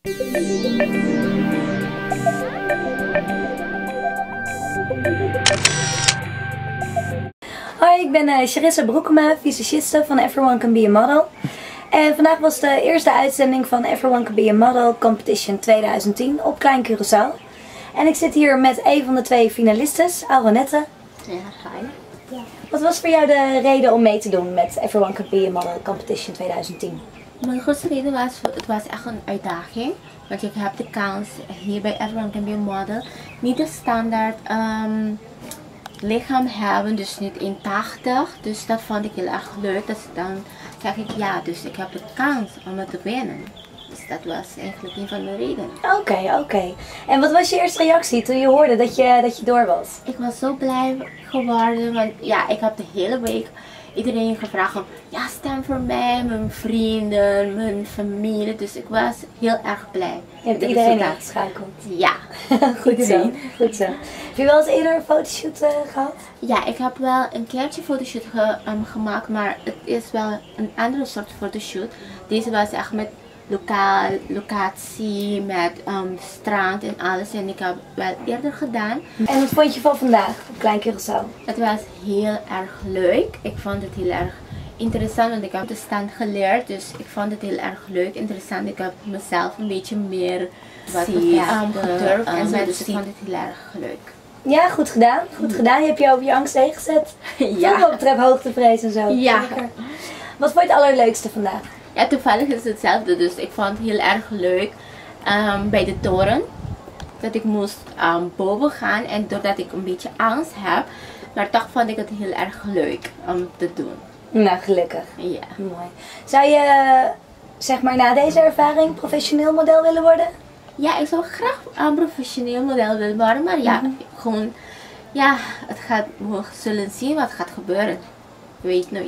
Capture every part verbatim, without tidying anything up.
Hoi, ik ben uh, Charissa Broekema, visagiste van Everyone Can Be a Model. En vandaag was de eerste uitzending van Everyone Can Be a Model Competition twintig tien op Klein Curaçao. En ik zit hier met een van de twee finalistes, Auronette. Ja, hi. Ja. Wat was voor jou de reden om mee te doen met Everyone Can Be a Model Competition twintig tien? Mijn grootste reden was, het was echt een uitdaging. Want je hebt de kans hier bij Everyone Can Be a Model niet de standaard um, lichaam hebben, dus niet één tachtig. Dus dat vond ik heel erg leuk. Dus dan zeg ik ja, dus ik heb de kans om het te winnen. Dus dat was eigenlijk een van de redenen. Oké, okay, oké. Okay. En wat was je eerste reactie toen je hoorde dat je, dat je door was? Ik was zo blij geworden, want ja, ik heb de hele week iedereen gevraagd om, ja, stem voor mij, mijn vrienden, mijn familie. Dus ik was heel erg blij. Je hebt iedereen ingeschakeld? Ja. Goed iedereen. zo, goed zo. Heb je wel eens eerder een fotoshoot uh, gehad? Ja, ik heb wel een keertje een fotoshoot ge, um, gemaakt, maar het is wel een andere soort fotoshoot. Deze was echt met lokaal, locatie, met um, strand en alles. En ik heb wel eerder gedaan. En wat vond je van vandaag op Klein Curaçao? Het was heel erg leuk. Ik vond het heel erg interessant, want ik heb de stand geleerd. Dus ik vond het heel erg leuk, interessant. Ik heb mezelf een beetje meer zien, um, gedurfd en zo. Dus ik vond het heel erg leuk. Ja, goed gedaan. Goed gedaan. Je hebt je over je angst heen gezet. Ja. Wat betreft hoogtevrees en zo. Ja. Zeker. Wat vond je het allerleukste vandaag? Ja, toevallig is het hetzelfde. Dus ik vond het heel erg leuk um, bij de toren. Dat ik moest um, boven gaan. En doordat ik een beetje angst heb. Maar toch vond ik het heel erg leuk om te doen. Nou, gelukkig. Ja. Mooi. Zou je, zeg maar, na deze ervaring professioneel model willen worden? Ja, ik zou graag een professioneel model willen worden. Maar ja, mm-hmm. gewoon, ja, het gaat, we zullen zien wat gaat gebeuren. Je weet nooit.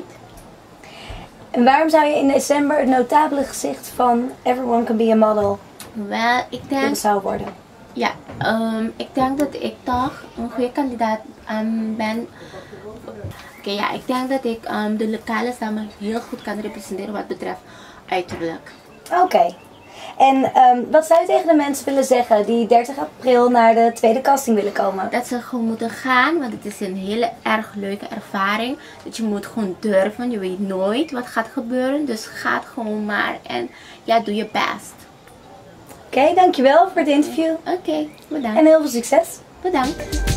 En waarom zou je in december het notabele gezicht van Everyone Can Be a Model Wel, ik denk, zou worden? Ja, um, ik denk dat ik toch een goede kandidaat um, ben. Oké, okay, ja, ik denk dat ik um, de lokale stammen heel goed kan representeren wat betreft uiterlijk. Oké. Okay. En um, wat zou je tegen de mensen willen zeggen die dertig april naar de tweede casting willen komen? Dat ze gewoon moeten gaan, want het is een hele erg leuke ervaring. Dat je moet gewoon durven, je weet nooit wat gaat gebeuren. Dus ga gewoon maar en ja, doe je best. Oké, okay, dankjewel voor het interview. Oké, okay, bedankt. En heel veel succes. Bedankt.